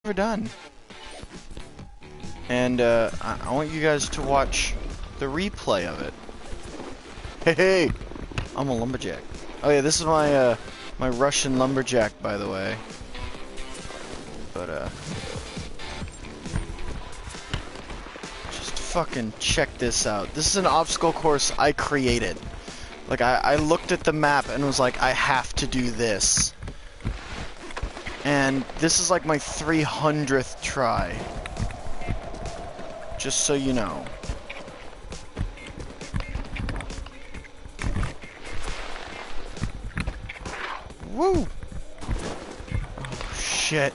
never done. And I want you guys to watch the replay of it. Hey, I'm a lumberjack. Oh yeah, this is my my Russian lumberjack, by the way. But just fucking check this out. This is an obstacle course I created. Like I looked at the map and was like, I have to do this. And this is like my 300th try. Just so you know. Woo! Oh, shit.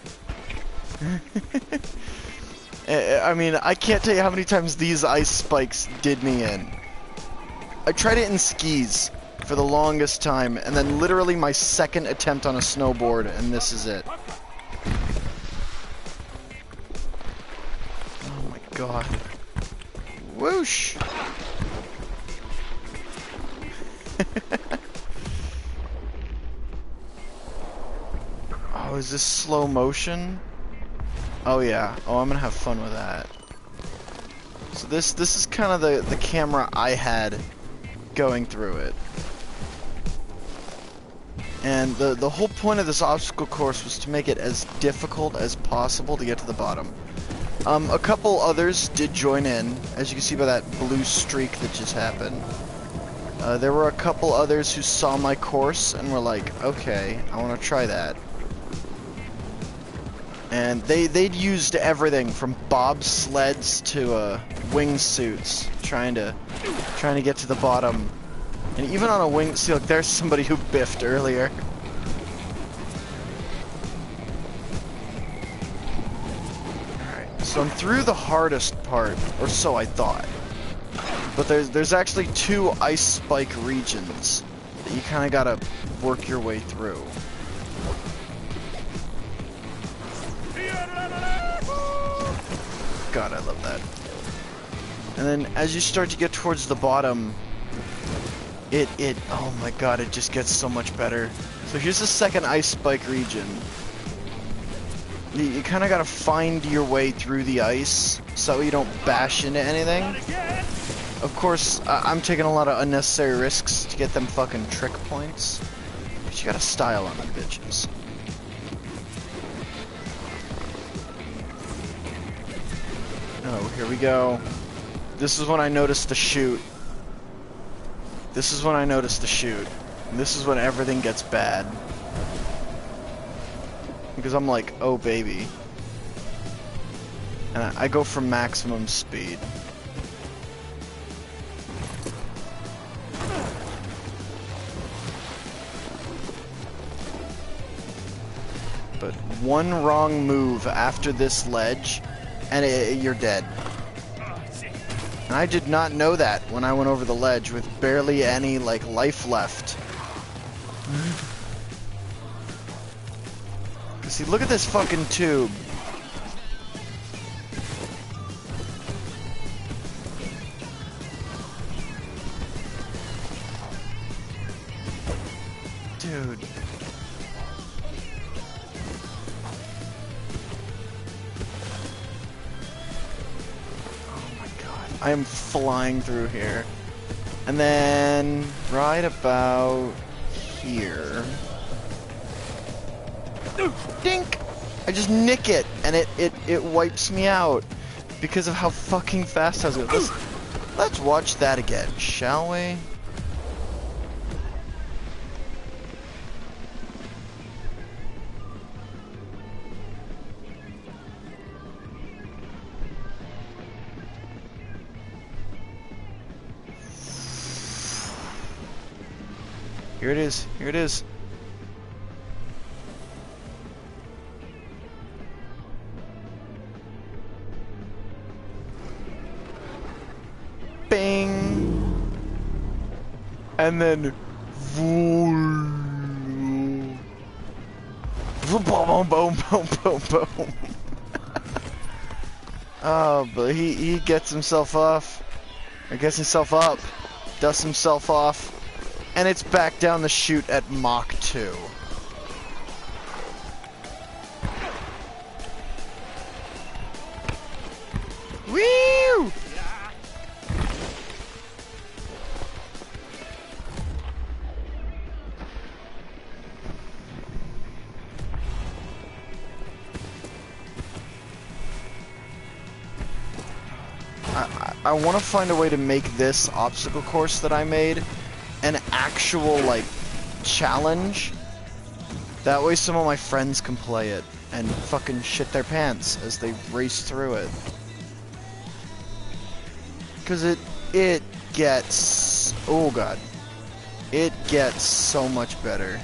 I mean, I can't tell you how many times these ice spikes did me in. I tried it in skis for the longest time, and then literally my second attempt on a snowboard, and this is it. Oh my god. Whoosh! Oh, is this slow motion? Oh yeah. Oh, I'm gonna have fun with that. So this is kind of the camera I had going through it. And the whole point of this obstacle course was to make it as difficult as possible to get to the bottom. A couple others did join in, as you can see by that blue streak that just happened. There were a couple others who saw my course and were like, okay, I want to try that. And they'd used everything from bobsleds to wingsuits, trying to get to the bottom. And even on a wingsuit, look, there's somebody who biffed earlier. Alright, so I'm through the hardest part, or so I thought. But there's actually 2 ice spike regions that you kind of gotta work your way through. God, I love that. And then as you start to get towards the bottom, oh my god, it just gets so much better. So here's the second ice spike region. You kind of gotta find your way through the ice so you don't bash into anything. Of course, I'm taking a lot of unnecessary risks to get them fucking trick points. But you got a style on them bitches. Oh, here we go. This is when I noticed the chute. This is when I noticed the chute. And this is when everything gets bad. Because I'm like, oh baby. And I go for maximum speed. But one wrong move after this ledge, and you're dead. And I did not know that when I went over the ledge with barely any, like, life left. See, look at this fucking tube. Dude. I am flying through here. And then right about here. Dink! I just nick it and it wipes me out because of how fucking fast I was going. Let's watch that again, shall we? Here it is. Here it is. Bing. And then boom, boom, boom, boom, boom, boom. Oh, but he gets himself off. Or gets himself up. Dusts himself off. And it's back down the chute at Mach 2. I want to find a way to make this obstacle course that I made an actual, like, challenge. That way some of my friends can play it and fucking shit their pants as they race through it. Because it gets... oh god. It gets so much better.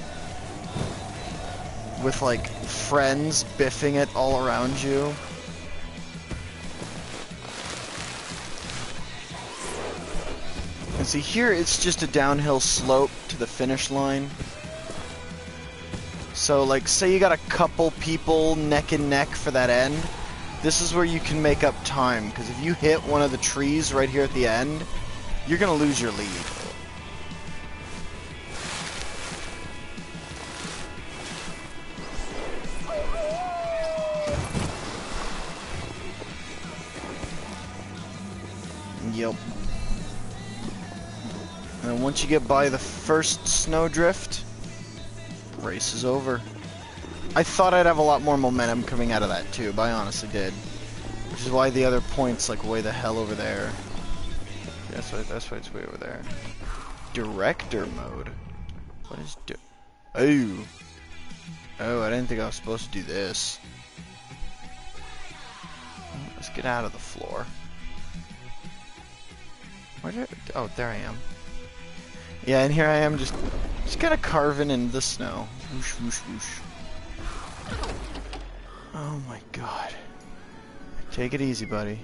With, like, friends biffing it all around you. And see, here it's just a downhill slope to the finish line. So, like, say you got a couple people neck and neck for that end. This is where you can make up time, because if you hit one of the trees right here at the end, you're gonna lose your lead. Yep. And once you get by the first snowdrift, race is over. I thought I'd have a lot more momentum coming out of that too, but I honestly did. Which is why the other point's like way the hell over there. Yeah, that's why it's way over there. Director mode? What is oh. Oh, I didn't think I was supposed to do this. Let's get out of the floor. Where did oh, there I am. Yeah, and here I am just kind of carving in the snow. Whoosh, whoosh, whoosh. Oh my god. Take it easy, buddy.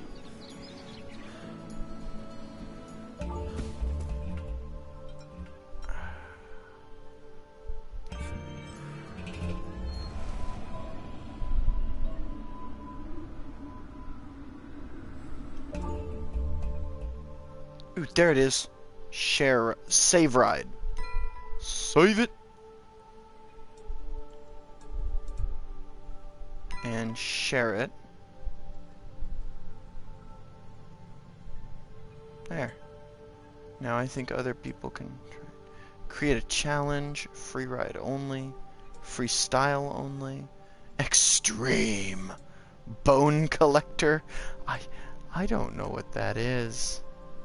Ooh, there it is. Save ride. Save it. And share it. There. Now I think other people can create a challenge, free ride only, freestyle only, extreme, bone collector. I don't know what that is.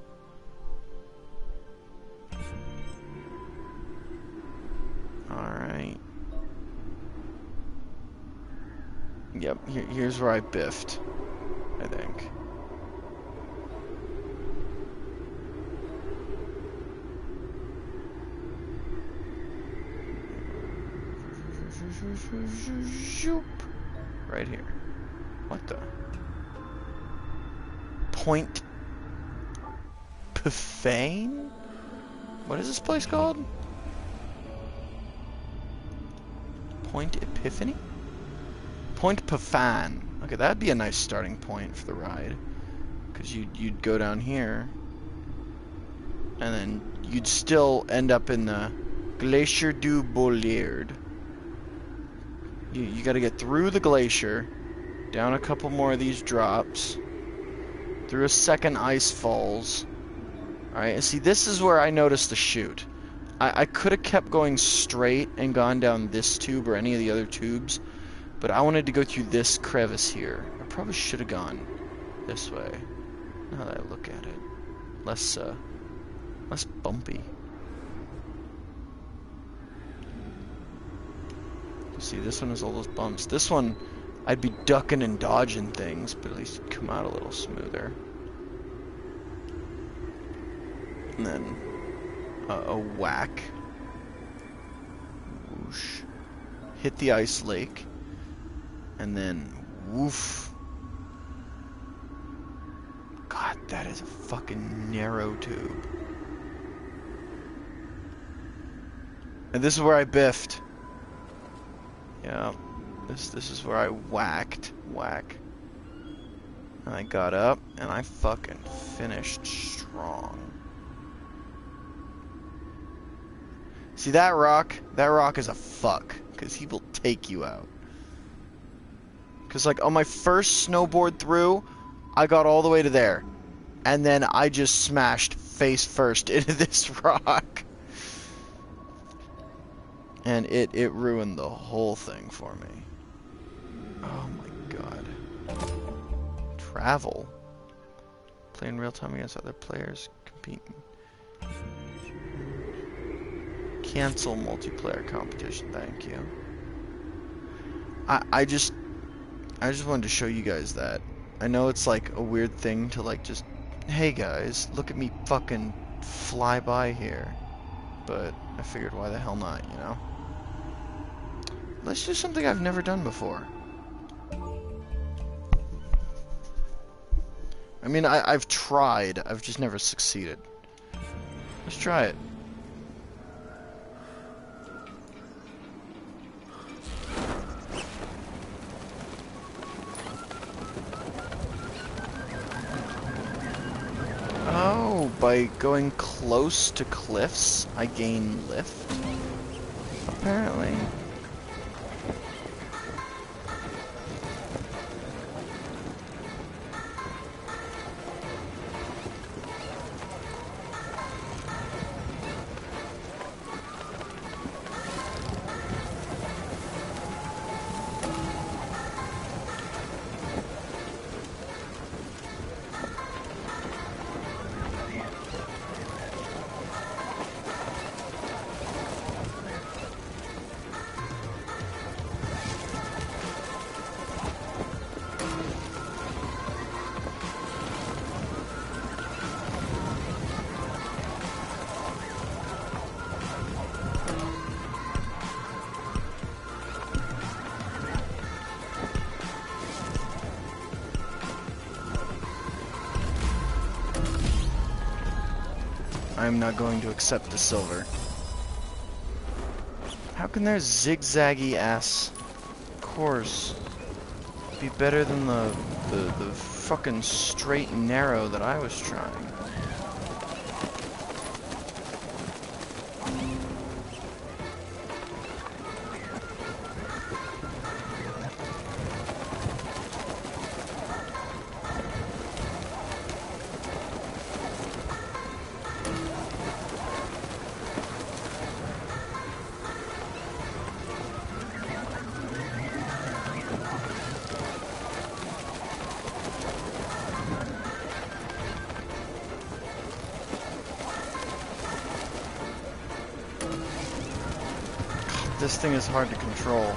Alright. Yep, here's where I biffed, I think. Right here. What the? Point Pifane? What is this place called? Point Epiphany? Point Pifan. Okay, that'd be a nice starting point for the ride. Because you'd go down here. And then you'd still end up in the Glacier du Bolliard. You gotta get through the glacier, down a couple more of these drops, through a second ice falls. Alright, and see, this is where I noticed the chute. I could have kept going straight and gone down this tube or any of the other tubes, but I wanted to go through this crevice here. I probably should have gone this way, now that I look at it. Less bumpy. See, this one has all those bumps. This one, I'd be ducking and dodging things, but at least it'd come out a little smoother. And then a whack. Whoosh. Hit the ice lake. And then woof. God, that is a fucking narrow tube. And this is where I biffed. Yeah, this is where I whacked. And I got up, and I fucking finished strong. See, that rock is a fuck, because he will take you out. Because, like, on my first snowboard through, I got all the way to there. And then I just smashed face first into this rock. And it ruined the whole thing for me. Oh my god. Travel. Play in real time against other players. Compete. Cancel multiplayer competition. Thank you. I just wanted to show you guys that. I know it's like a weird thing to like just, hey guys, look at me fucking fly by here. But I figured why the hell not, you know? Let's do something I've never done before. I mean, I've tried, I've just never succeeded. Let's try it. Oh, by going close to cliffs, I gain lift? Apparently. I'm not going to accept the silver. How can their zigzaggy ass course be better than the fucking straight and narrow that I was trying? This thing is hard to control.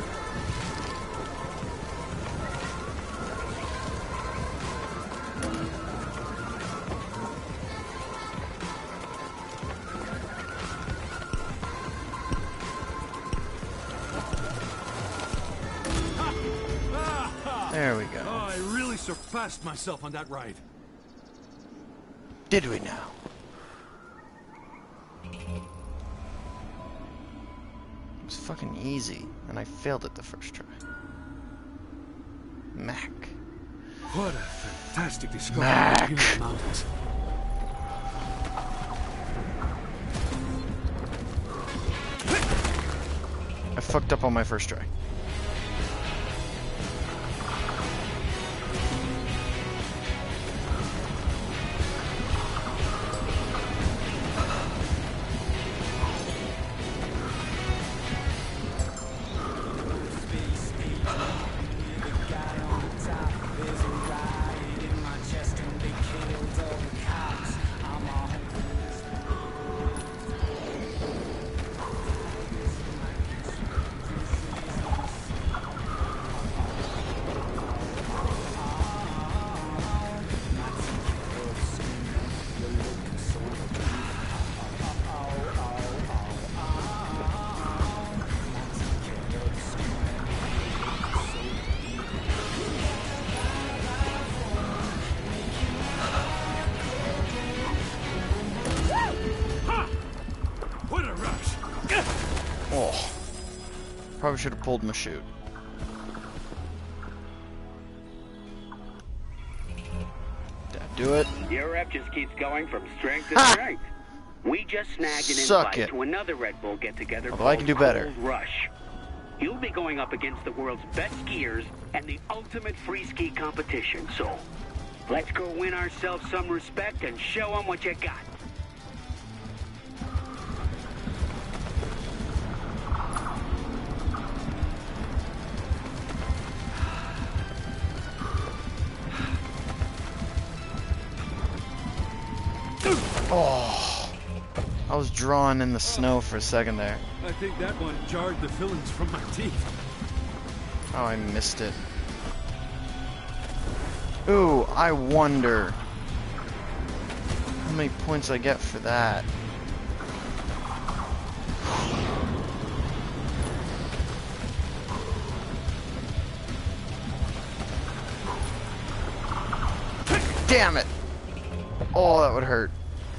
There we go. Oh, I really surpassed myself on that ride. Did we now? It was fucking easy, and I failed it the first try. Mac. What a fantastic discovery Mac. in the mountains. I fucked up on my first try. Oh, probably should have pulled my chute. Did I do it? Your rep just keeps going from strength to strength. We just snagged an Suck invite it. to another Red Bull get-together Although I can do better. Cold Rush. You'll be going up against the world's best skiers and the ultimate free ski competition, so let's go win ourselves some respect and show them what you got. Oh, I was drawing in the snow for a second there. I think that one jarred the fillings from my teeth. Oh, I missed it. Ooh, I wonder how many points I get for that. Damn it! Oh, that would hurt.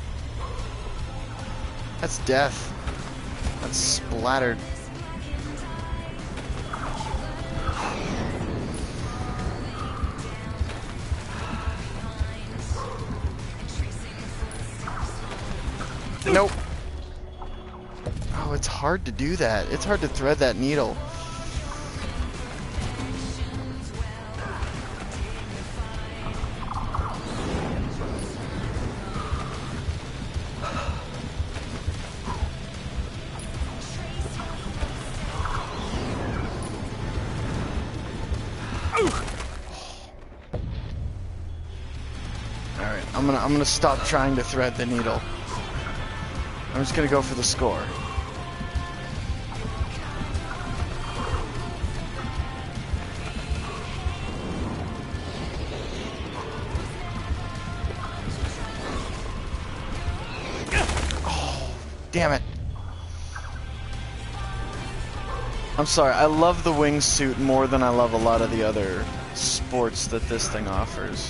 That's death. That's splattered. Nope. Oh, it's hard to do that. It's hard to thread that needle. Alright, I'm gonna stop trying to thread the needle. I'm just gonna go for the score. Oh, damn it. I'm sorry, I love the wingsuit more than I love a lot of the other sports that this thing offers.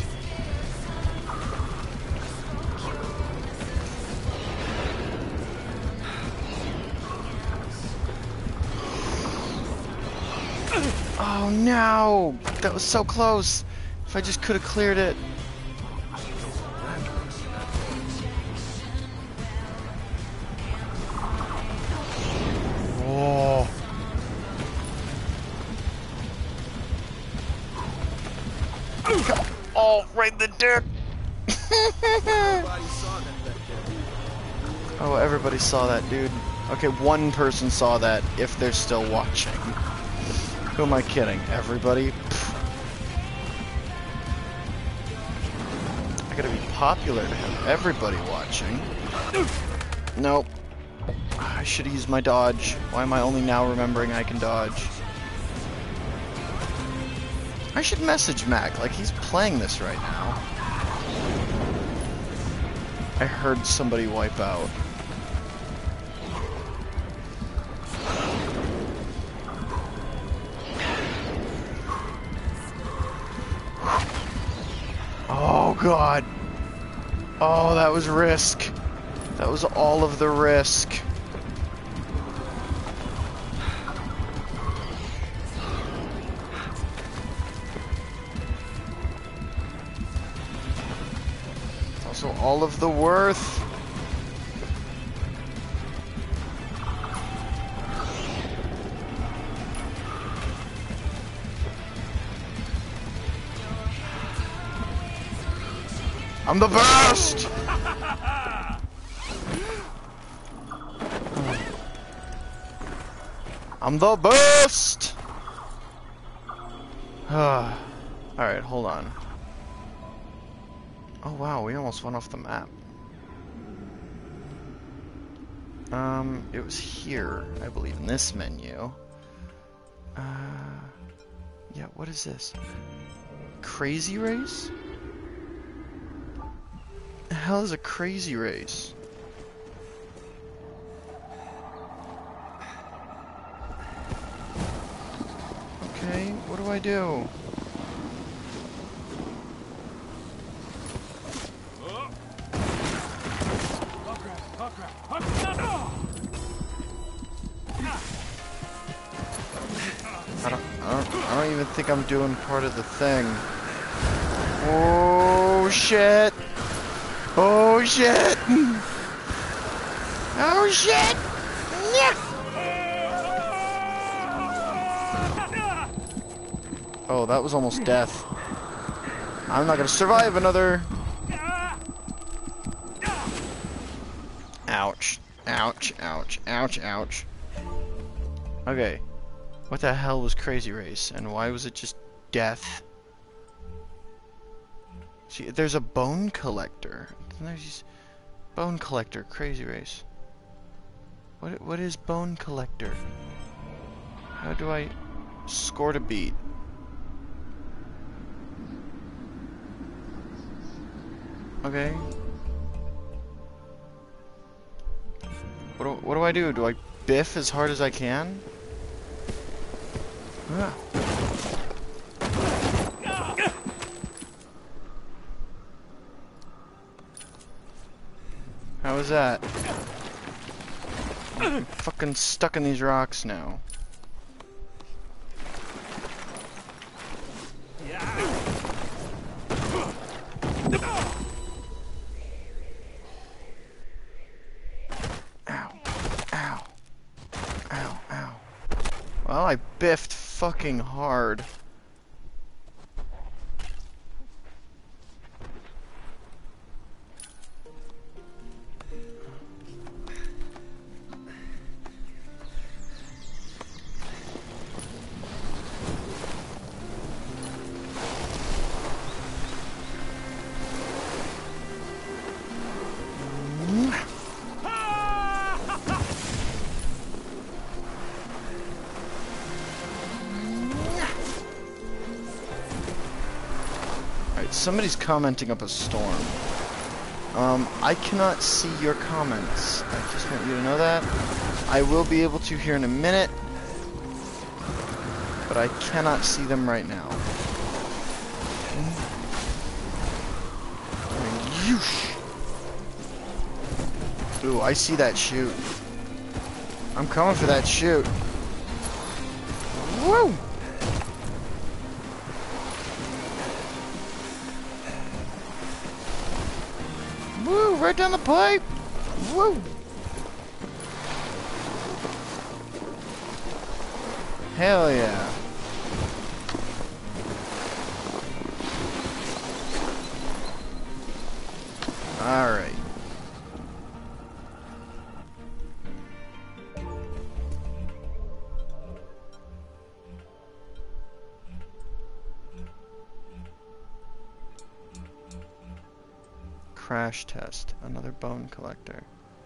Oh no! That was so close! If I just could have cleared it. Oh. Oh, right in the dick! Oh, everybody saw that, dude. Okay, one person saw that, if they're still watching. Who am I kidding? Everybody? Pfft. I gotta be popular to have everybody watching. Nope. I should have used my dodge. Why am I only now remembering I can dodge? I should message Mac, like he's playing this right now. I heard somebody wipe out. Oh god. Oh, that was risk. That was all of the risk. It's also all of the worth. I'm the best! I'm the best! Alright, hold on. Oh wow, we almost went off the map. It was here, I believe, in this menu. Yeah, what is this? Crazy race? The hell is a crazy race? Okay, what do I do? I don't even think I'm doing part of the thing. Oh shit! Oh shit! Oh shit! Oh, that was almost death. I'm not gonna survive another. Ouch. Ouch, ouch, ouch, ouch. Okay. What the hell was Crazy Race? And why was it just death? See, there's a bone collector. There's Bone collector, crazy race. What is bone collector? How do I score to beat? Okay. What do I do? Do I biff as hard as I can? Ah. How was that? I'm fucking stuck in these rocks now. Ow. Ow. Ow, ow. Well, I biffed fucking hard. Somebody's commenting up a storm. I cannot see your comments. I just want you to know that. I will be able to here in a minute, but I cannot see them right now. Yeesh. Ooh, I see that shoot. I'm coming for that shoot. Woo! Woo! Right down the pipe! Woo! Hell yeah! Alright. Crash test. Another bone collector.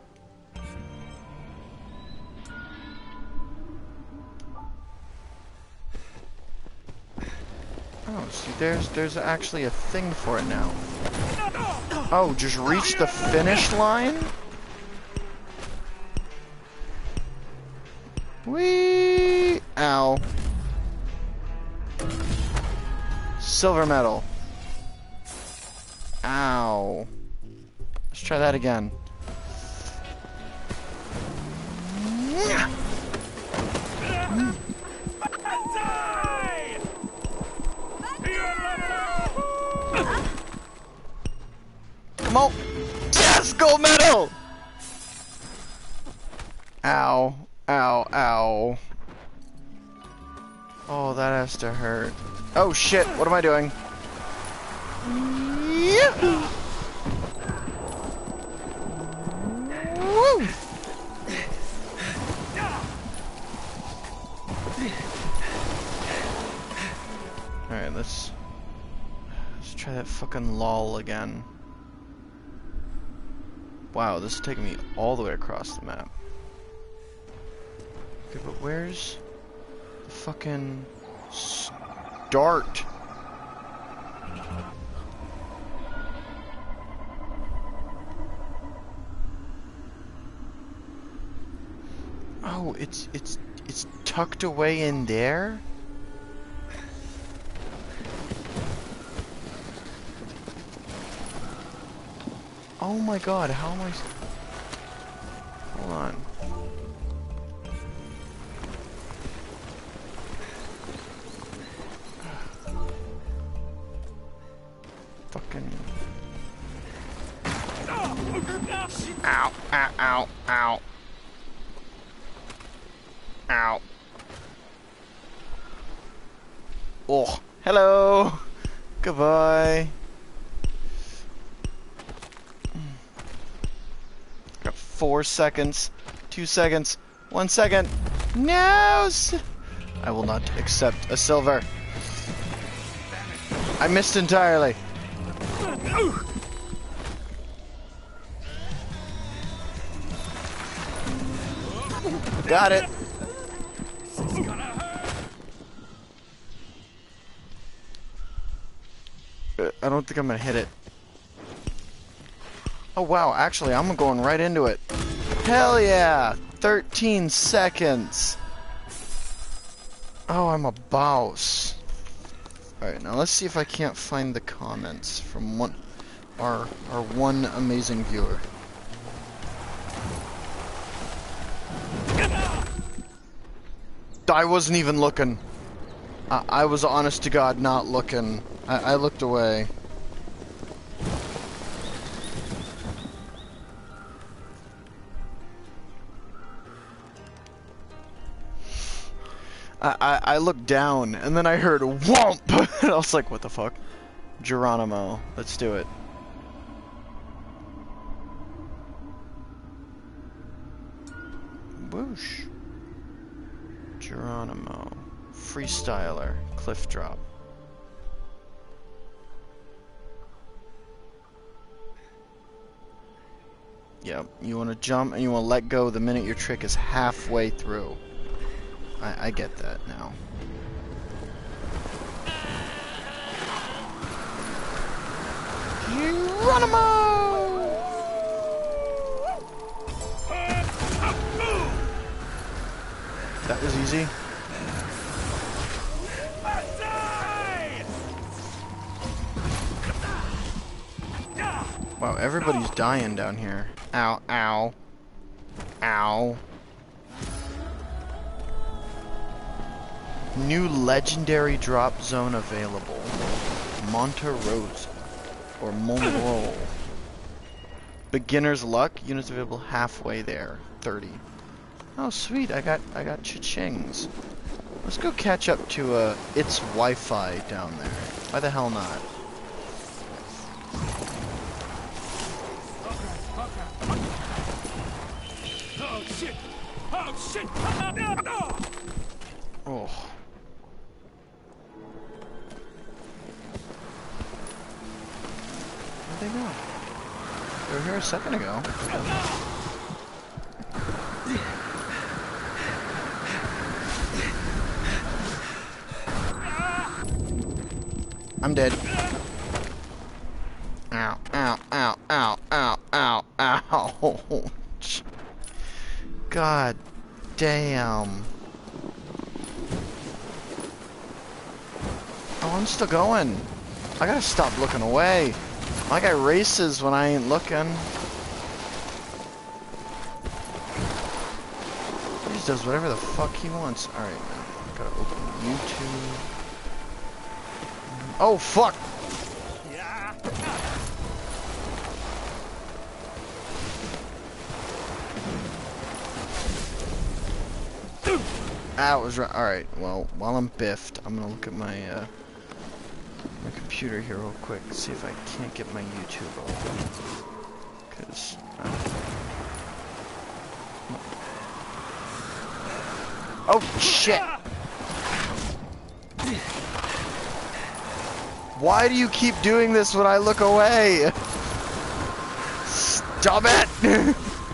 Oh, see, there's actually a thing for it now. Oh, just reach the finish line? Whee! Ow. Silver medal. Ow. Let's try that again. Come on. Yes, gold medal! Ow. Ow, ow. Oh, that has to hurt. Oh shit, what am I doing? Yahoo! Woo! Alright, let's try that fucking lol again. Wow, this is taking me all the way across the map. Okay, but where's the fucking start? Oh, it's tucked away in there? Oh my god, how am I... Hold on. Fucking... Ow, ow, ow, ow. Ow. Oh, hello. Goodbye. Got 4 seconds. 2 seconds. 1 second. No! I will not accept a silver. I missed entirely. Got it. I don't think I'm gonna hit it. Oh wow, actually I'm going right into it. Hell yeah! 13 seconds! Oh, I'm a boss. Alright, now let's see if I can't find the comments from our one amazing viewer. I wasn't even looking. I was honest to God not looking. I looked away. I looked down, and then I heard whomp! And I was like, what the fuck? Geronimo. Let's do it. Whoosh. Geronimo. Freestyler. Cliff drop. Yep, you want to jump and you want to let go the minute your trick is halfway through. I get that now. Geronimo! That was easy. Wow, everybody's dying down here. Ow, ow. Ow. New legendary drop zone available. Monte Rosa. Or Monroe. Beginner's luck. Units available halfway there. 30. Oh sweet, I got cha-chings. Let's go catch up to its Wi-Fi down there. Why the hell not? Oh shit! Oh shit! Oh. Where'd they go? They were here a second ago. I'm dead. Ow, ow, ow, ow, ow, ow, ow. God damn. Oh, I'm still going. I gotta stop looking away. My guy races when I ain't looking. He just does whatever the fuck he wants. Alright, gotta open YouTube. Oh, fuck! Ah, it was right. Alright, well, while I'm biffed, I'm gonna look at my, my computer here real quick, see if I can't get my YouTube open. Because, oh, shit! Why do you keep doing this when I look away? Stop it!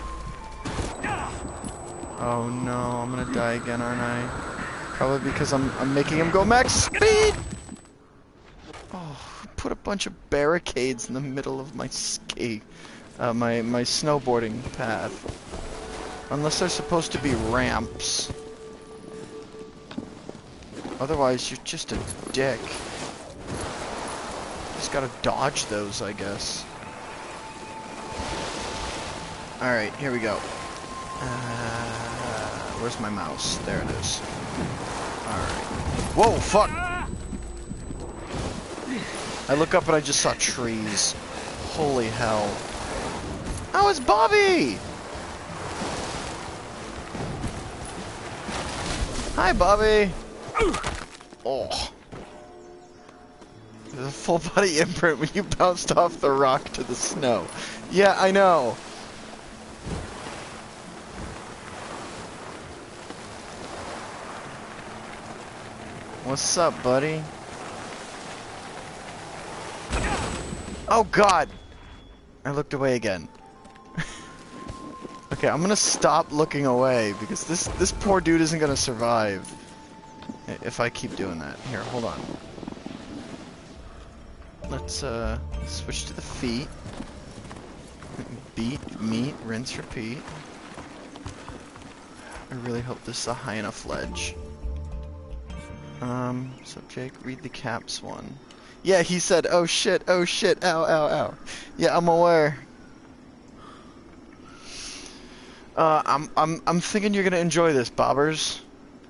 Oh no, I'm gonna die again, aren't I? Probably because I'm making him go max speed! Oh, put a bunch of barricades in the middle of my my snowboarding path. Unless they're supposed to be ramps. Otherwise, you're just a dick. Just gotta dodge those, I guess. Alright, here we go. Where's my mouse? There it is. Alright. Whoa, fuck! I look up and I just saw trees. Holy hell. Oh, it's Bobby! Hi, Bobby! Oh. There's a full body imprint when you bounced off the rock to the snow. Yeah, I know. What's up, buddy? Oh god! I looked away again. Okay, I'm gonna stop looking away because this poor dude isn't gonna survive if I keep doing that. Here, hold on. Let's switch to the feet. Beat, meet, rinse, repeat. I really hope this is a high enough ledge. So Jake, read the caps one. Yeah, he said, oh shit, ow, ow, ow. Yeah, I'm aware. I'm thinking you're gonna enjoy this, bobbers.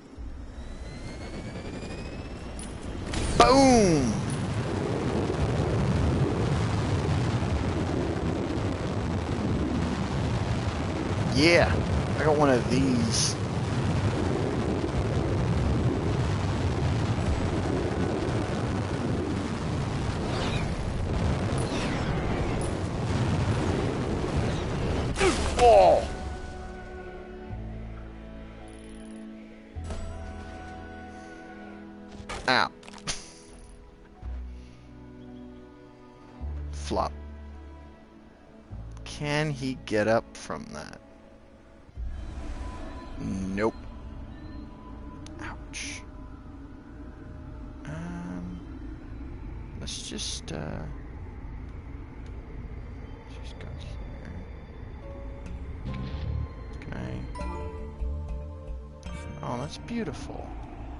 Boom! Yeah, I got one of these. Oh! Ow. Flop. Can he get up from that? Nope. Ouch. Let's just go here. Okay. Oh, that's beautiful.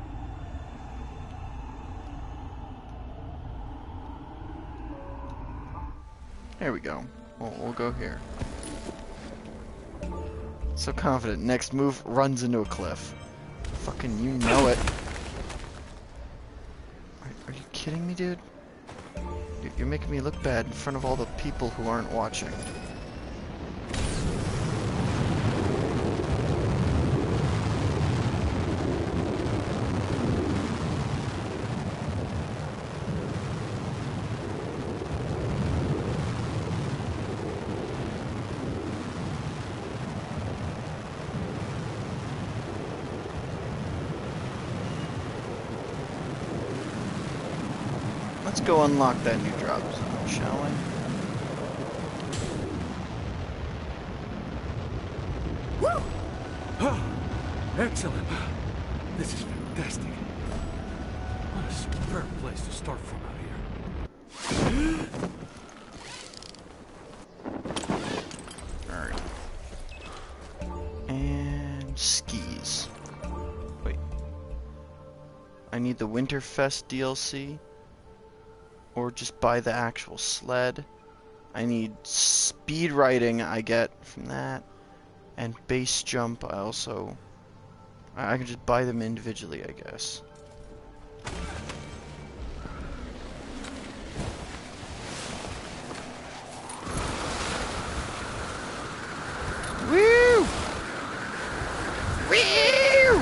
There we go. We'll go here. So confident. Next move runs into a cliff. Fucking you know it. Are you kidding me, dude? You're making me look bad in front of all the people who aren't watching. Let's go unlock that new drop zone, shall we? Woo! Oh, excellent. This is fantastic. What a superb place to start from out here. Alright. And skis. Wait. I need the Winterfest DLC. Or just buy the actual sled. I need speed riding I get from that. And base jump I also... I can just buy them individually, I guess. Woo! Woo!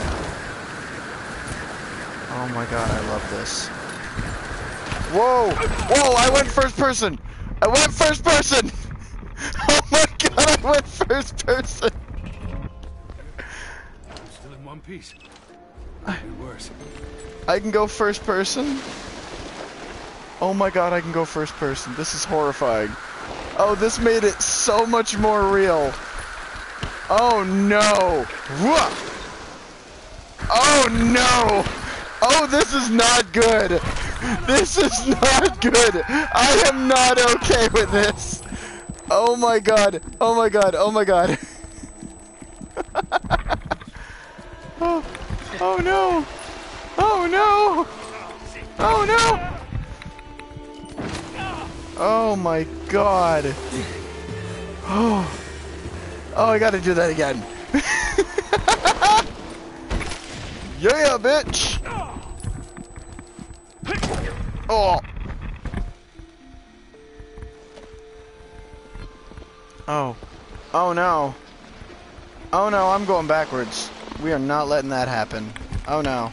Oh my god, I love this. Whoa! Whoa! I went first person! I went first person! Oh my god! I went first person! I'm still in one piece. Could be worse. I can go first person? Oh my god! I can go first person. This is horrifying. Oh, this made it so much more real. Oh no! Whoa! Oh no! Oh, this is not good! This is not good! I am not okay with this! Oh my god! Oh my god! Oh my god! Oh, oh no! Oh no! Oh no! Oh my god! Oh! Oh, I gotta do that again! Yeah, bitch! Oh! Oh. Oh no. Oh no, I'm going backwards. We are not letting that happen. Oh no.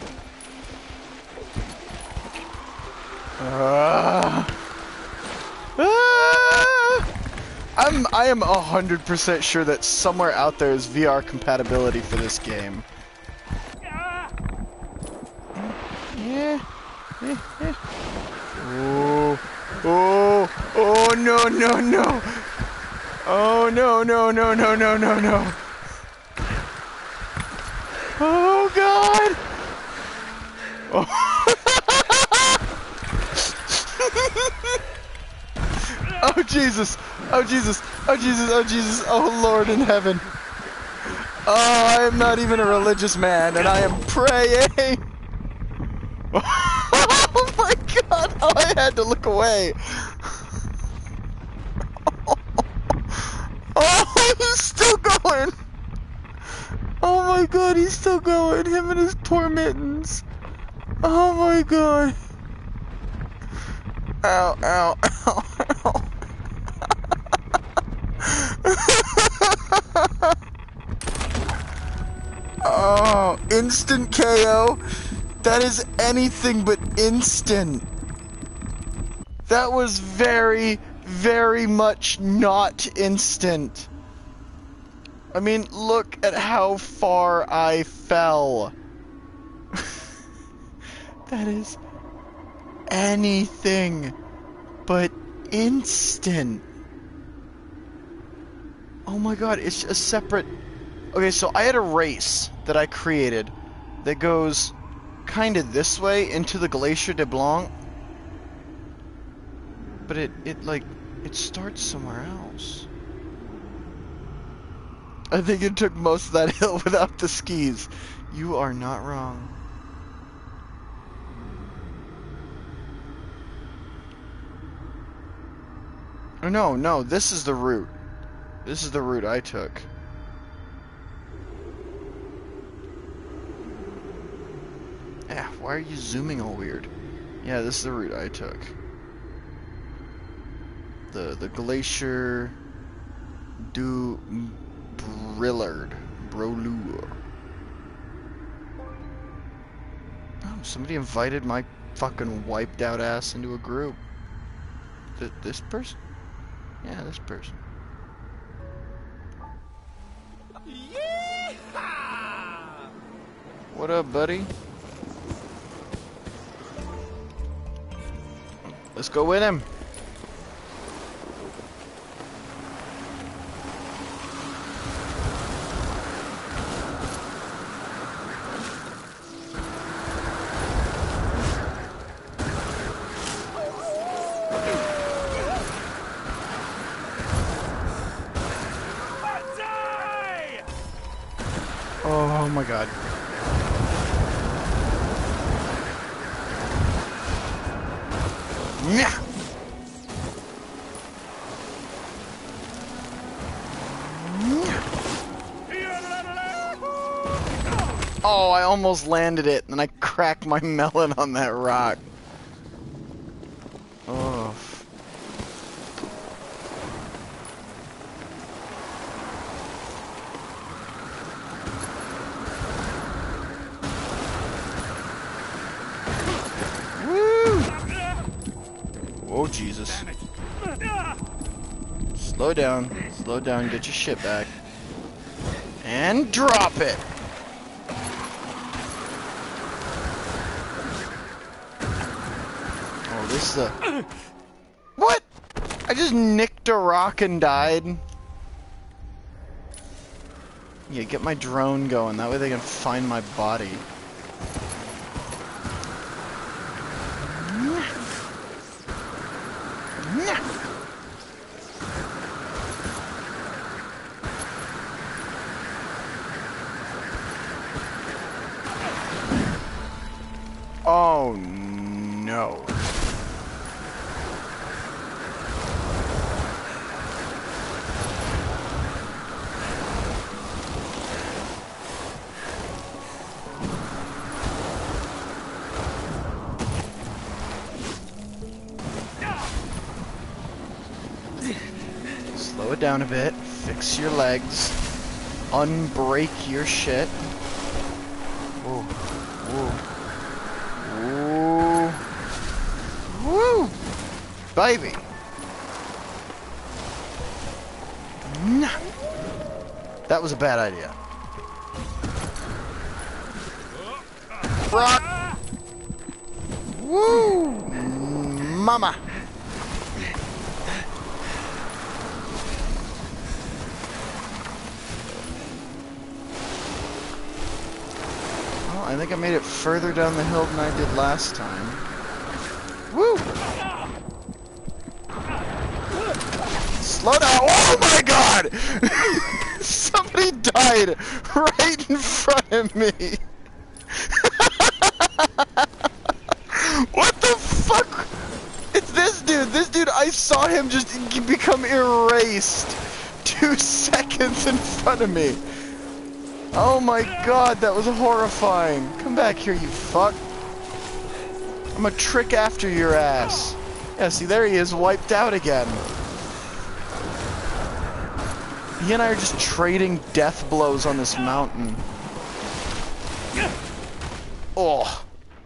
I am 100% sure that somewhere out there is VR compatibility for this game. Yeah. Oh, oh, oh, no, no, no. Oh no, no, no, no, no, no, no. Oh god! Oh. Oh Jesus! Oh Jesus! Oh Jesus! Oh Jesus! Oh Lord in heaven! Oh, I am not even a religious man, and I am praying! Oh my god! Oh, I had to look away! Oh, he's still going! Oh my god, he's still going! Him and his poor mittens! Oh my god! Ow, ow, ow, ow! Oh, instant KO? That is anything but instant. That was very, very much not instant. I mean, look at how far I fell. That is anything but instant. Oh my god, it's a separate... Okay, so I had a race that I created that goes kind of this way into the Glacier de Blanc. But it starts somewhere else. I think it took most of that hill without the skis. You are not wrong. Oh, no, this is the route. This is the route I took. Yeah, why are you zooming all weird? Yeah, this is the route I took. The Glacier du Brillard. Brolure. Oh, somebody invited my fucking wiped out ass into a group. This person? Yeah, this person. Yeehaw! What up, buddy? Let's go with him. Oh my god. Yeah. Oh, I almost landed it, and I cracked my melon on that rock. Oh. Woo! Oh, Jesus. Slow down, get your shit back. And drop it! Oh, this is a... What? I just nicked a rock and died? Yeah, get my drone going, that way they can find my body. Oh no. Slow it down a bit, fix your legs, unbreak your shit. Whoa, whoa. Ooh. Woo! Baby! Nah. That was a bad idea. Rock! Woo! Mama! Well, I think I made it further down the hill than I did last time. Woo! Slow down! Oh my god! Somebody died right in front of me! What the fuck? It's this dude! This dude, I saw him just become erased 2 seconds in front of me! Oh my god, that was horrifying! Come back here, you fuck! I'm a trick after your ass! Yeah, see, there he is, wiped out again. He and I are just trading death blows on this mountain. Oh.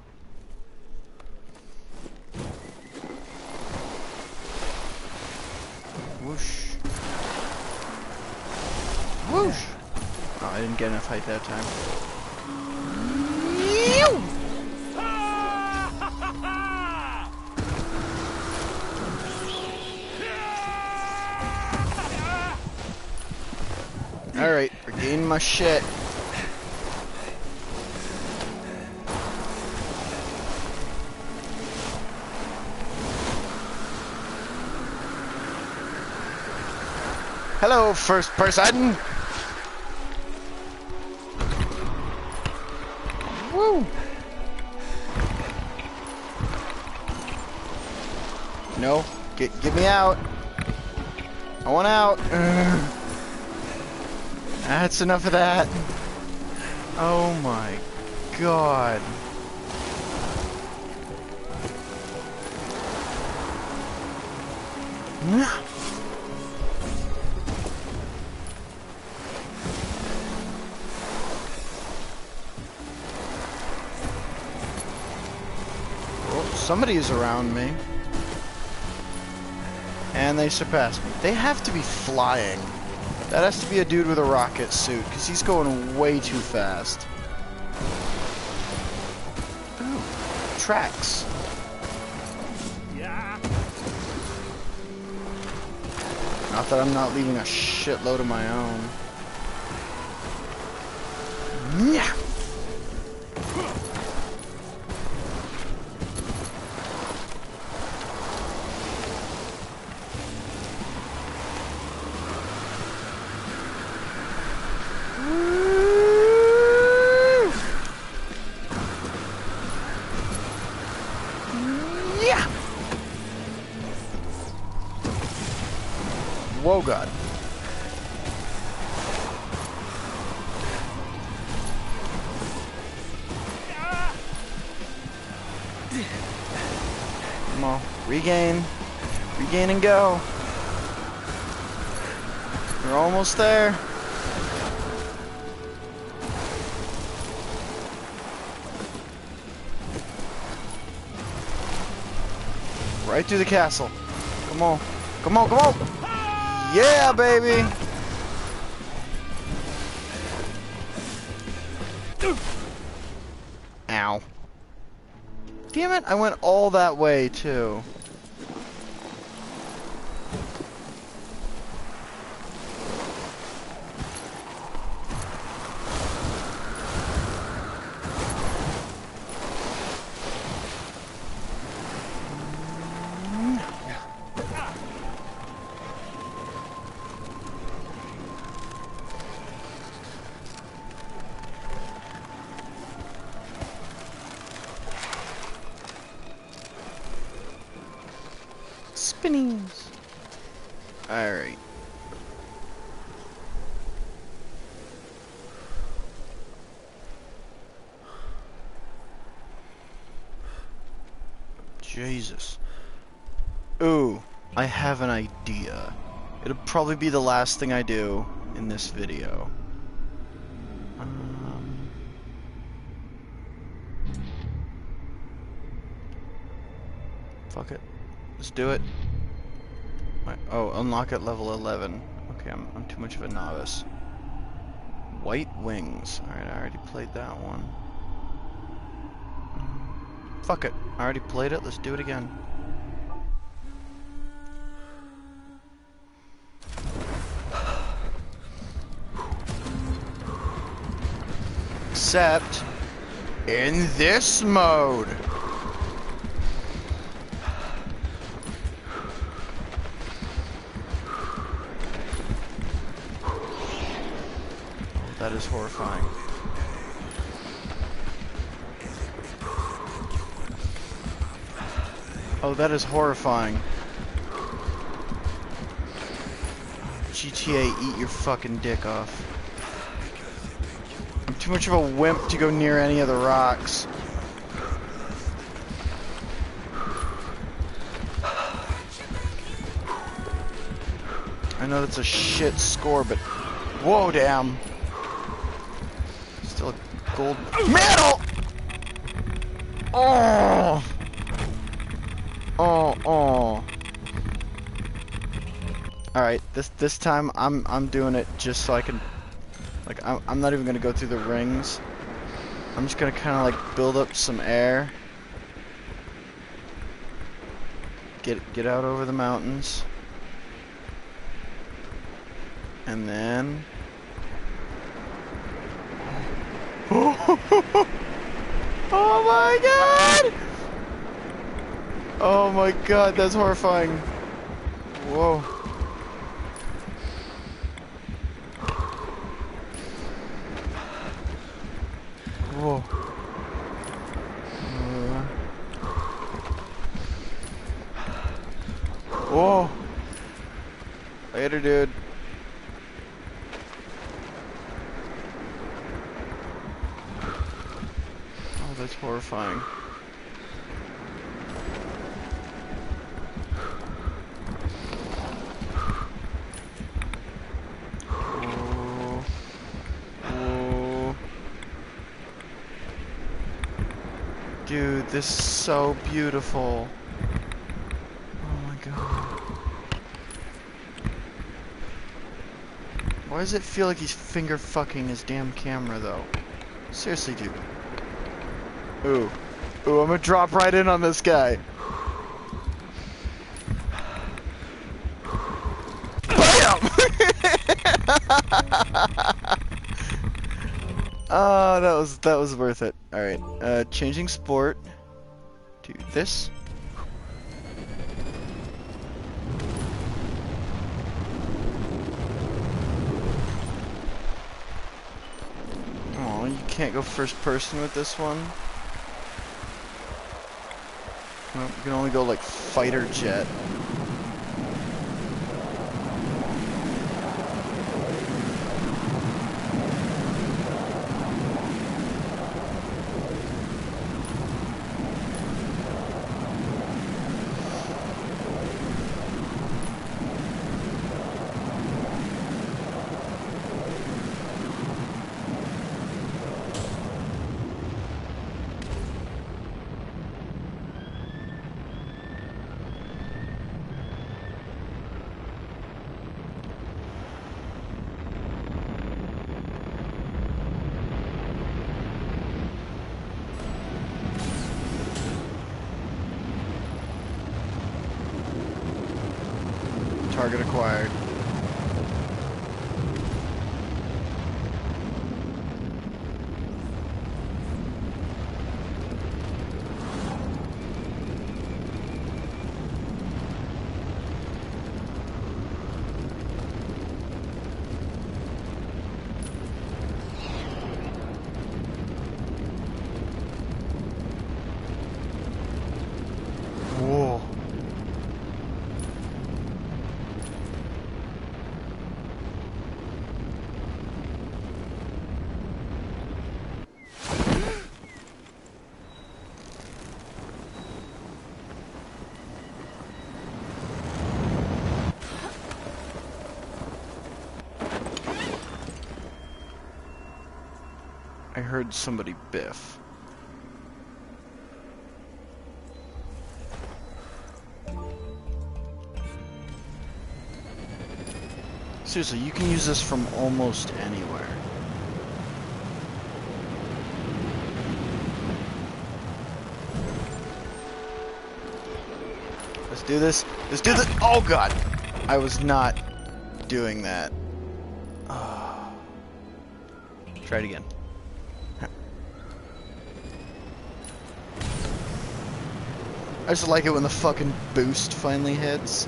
Whoosh. Whoosh. Oh, I didn't get enough height that time. Alright, regain my shit. Hello, first person! Woo! No, get me out. I want out. That's enough of that. Oh my god. Oh, somebody is around me. And they surpassed me. They have to be flying. That has to be a dude with a rocket suit, because he's going way too fast. Ooh, tracks. Yeah. Not that I'm not leaving a shitload of my own. Yeah. Whoa, God. Come on. Regain. Regain and go. We're almost there. Right through the castle. Come on. Come on, come on. Yeah, baby! Ow. Damn it, I went all that way, too. Spinnings. Alright. Jesus. Ooh, I have an idea. It'll probably be the last thing I do in this video. Fuck it. Let's do it. Oh, unlock at level 11. Okay, I'm too much of a novice. White wings. Alright, I already played that one. Fuck it. I already played it. Let's do it again. Except In this mode. That is horrifying. Oh, that is horrifying. GTA, eat your fucking dick off. I'm too much of a wimp to go near any of the rocks. I know that's a shit score, but whoa, damn. Still a gold medal. Oh. Oh. All right, this time I'm doing it just so I can, like, I'm not even gonna go through the rings. I'm just gonna kind of like build up some air. Get out over the mountains. And then oh my god! Oh my god, that's horrifying. Whoa. Whoa. Whoa. Later, dude. Oh, that's horrifying. Dude, this is so beautiful. Oh my god. Why does it feel like he's finger fucking his damn camera though? Seriously, dude. Ooh. Ooh, I'm gonna drop right in on this guy. BAM! Oh, that was worth it. Alright, changing sport to this. Oh, you can't go first person with this one. Well, you can only go like fighter jet. Target acquired. Whoa. I heard somebody biff. Seriously, you can use this from almost anywhere. Let's do this. Let's do this. Oh god! I was not doing that. Oh. Try it again. I just like it when the fucking boost finally hits.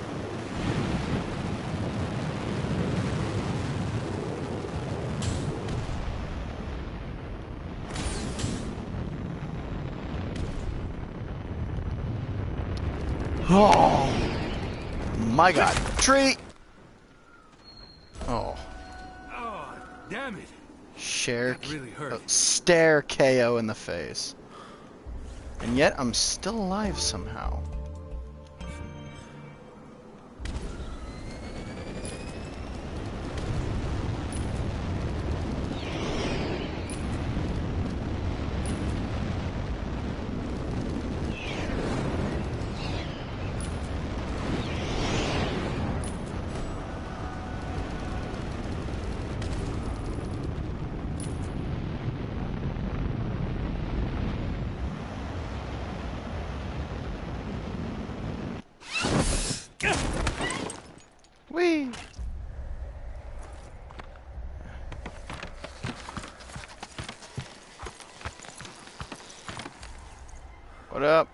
Oh my god. Tree! Oh. Oh, damn it. Share. That really hurt. Stare KO in the face. And yet I'm still alive somehow. Whee! What up?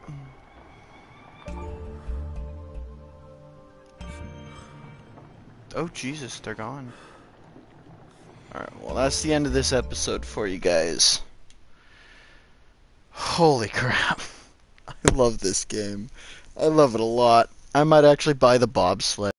Oh Jesus, they're gone. Alright, well that's the end of this episode for you guys. Holy crap. I love this game. I love it a lot. I might actually buy the bobsled.